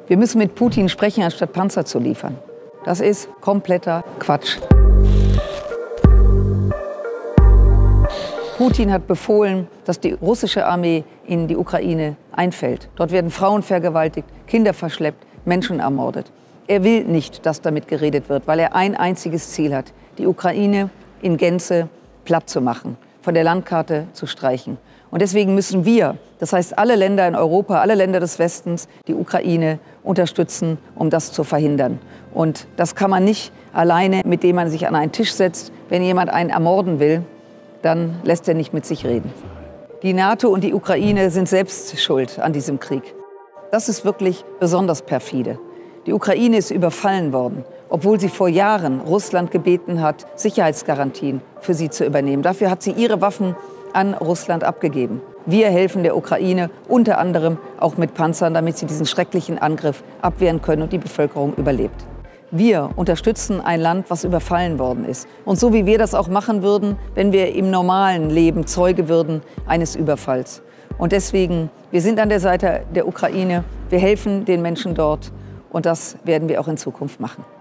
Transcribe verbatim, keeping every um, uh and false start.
Wir müssen mit Putin sprechen, anstatt Panzer zu liefern. Das ist kompletter Quatsch. Putin hat befohlen, dass die russische Armee in die Ukraine einfällt. Dort werden Frauen vergewaltigt, Kinder verschleppt, Menschen ermordet. Er will nicht, dass damit geredet wird, weil er ein einziges Ziel hat, die Ukraine in Gänze platt zu machen, von der Landkarte zu streichen. Und deswegen müssen wir, das heißt alle Länder in Europa, alle Länder des Westens, die Ukraine unterstützen, um das zu verhindern. Und das kann man nicht alleine, mit dem man sich an einen Tisch setzt. Wenn jemand einen ermorden will, dann lässt er nicht mit sich reden. Die NATO und die Ukraine sind selbst schuld an diesem Krieg. Das ist wirklich besonders perfide. Die Ukraine ist überfallen worden, obwohl sie vor Jahren Russland gebeten hat, Sicherheitsgarantien für sie zu übernehmen. Dafür hat sie ihre Waffen an Russland abgegeben. Wir helfen der Ukraine unter anderem auch mit Panzern, damit sie diesen schrecklichen Angriff abwehren können und die Bevölkerung überlebt. Wir unterstützen ein Land, was überfallen worden ist. Und so wie wir das auch machen würden, wenn wir im normalen Leben Zeuge würden eines Überfalls. Und deswegen, wir sind an der Seite der Ukraine, wir helfen den Menschen dort und das werden wir auch in Zukunft machen.